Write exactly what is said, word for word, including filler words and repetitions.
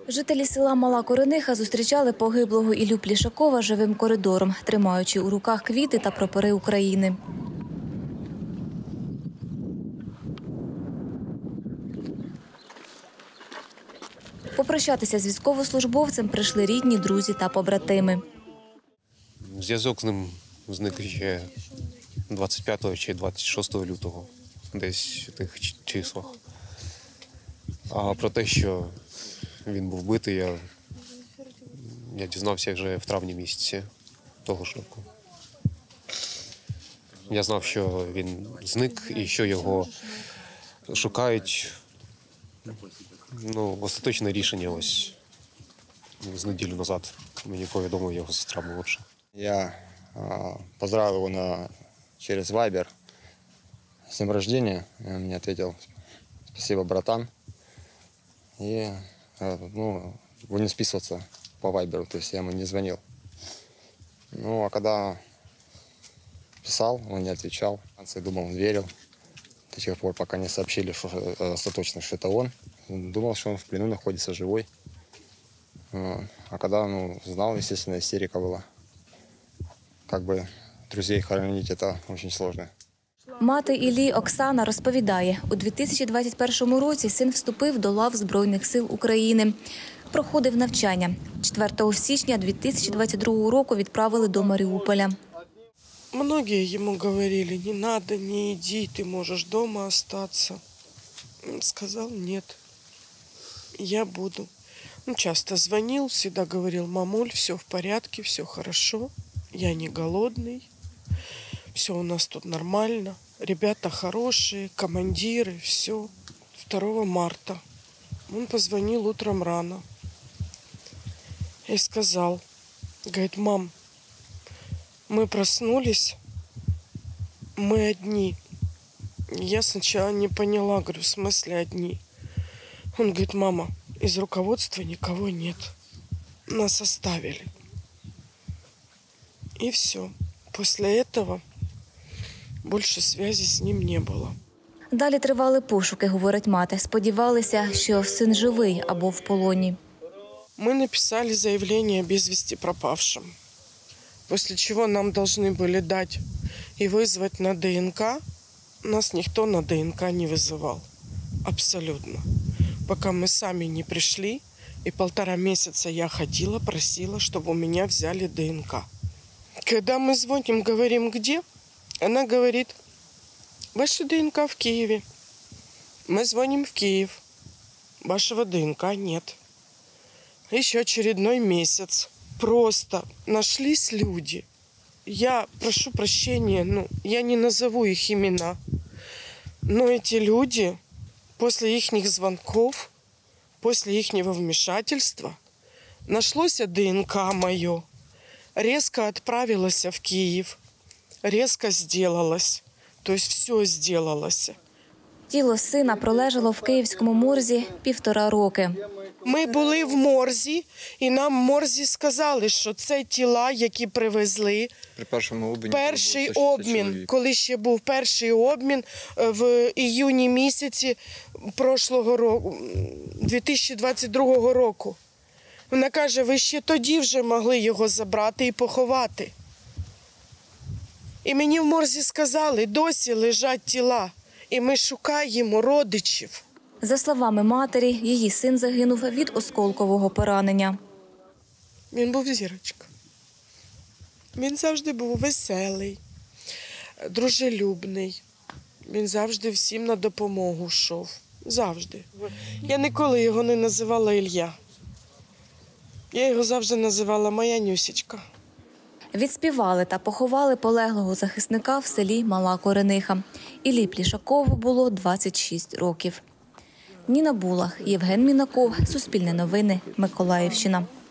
Жителі села Мала Корениха зустрічали погиблого Іллю Плішакова живим коридором, тримаючи у руках квіти та прапори України. Попрощатися з військовослужбовцем прийшли рідні, друзі та побратими. Зв'язок з ним зник ще двадцять п'ятого чи двадцять шостого лютого, десь в тих числах. А про те, що він був битий, я, я дізнався вже в травні місяці того ж року. Я знав, що він зник і що його шукають. Ну, остаточне рішення ось з неділю назад мені повідомив його сестра молодша. Я э, поздравил его на, через Вайбер с днем рождения. Он мне ответил: спасибо, братан. И э, ну, будем списываться по Вайберу, то есть я ему не звонил. Ну, а когда писал, он не отвечал. Я думал, он верил. До тех пор, пока не сообщили, что э, остаточно, что это он. Думал, что он в плену находится живой. А когда ну, знал, естественно, истерика была. Как бы друзей хоронить – это очень сложно. Мати Іллі Оксана розповідає, у дві тисячі двадцять першому році син вступив до лав Збройних сил України. Проходив навчання. четвертого січня дві тисячі двадцять другого року відправили до Маріуполя. Многие ему говорили: не надо, не иди, ты можешь дома остаться. Он сказал: нет, я буду. Он часто звонил, всегда говорил: мамуль, все в порядке, все хорошо, я не голодный, все у нас тут нормально, ребята хорошие, командиры, все. второго марта он позвонил утром рано и сказал, говорит: мам, мы проснулись, мы одни. Я сначала не поняла, говорю: в смысле одни? Он говорит: мама, из руководства никого нет. Нас оставили. И все. После этого больше связи с ним не было. Далі тривали пошуки, говорить мати. Сподівалися, що син живий або в полоні. Мы написали заявление о без вести пропавшем. После чего нам должны были дать и вызвать на ДНК. Нас никто на ДНК не вызывал. Абсолютно. Пока мы сами не пришли, и полтора месяца я ходила, просила, чтобы у меня взяли ДНК. Когда мы звоним, говорим, где, она говорит: ваша ДНК в Киеве. Мы звоним в Киев. Вашего ДНК нет. Еще очередной месяц. Просто нашлись люди. Я прошу прощения, ну, я не назову их имена. Но эти люди, после их звонков, после их вмешательства, нашлось ДНК мое, резко отправилось в Киев, резко сделалось. То есть все сделалось. Тіло сина пролежало в київському морзі півтора роки. Ми були в морзі, і нам в морзі сказали, що це тіла, які привезли. При першому обміні, перший обмін, коли ще був перший обмін в іюні місяці прошлого року, дві тисячі двадцять другого року. Вона каже: ви ще тоді вже могли його забрати і поховати. І мені в морзі сказали: досі лежать тіла, і ми шукаємо родичів. За словами матері, її син загинув від осколкового поранення. Він був зірочка. Він завжди був веселий, дружелюбний. Він завжди всім на допомогу йшов. Завжди. Я ніколи його не називала Ілля. Я його завжди називала моя Нюсечка. Відспівали та поховали полеглого захисника в селі Мала Корениха. Іллі Плішакову було двадцять шість років. Ніна Булах, Євген Мінаков, Суспільне новини, Миколаївщина.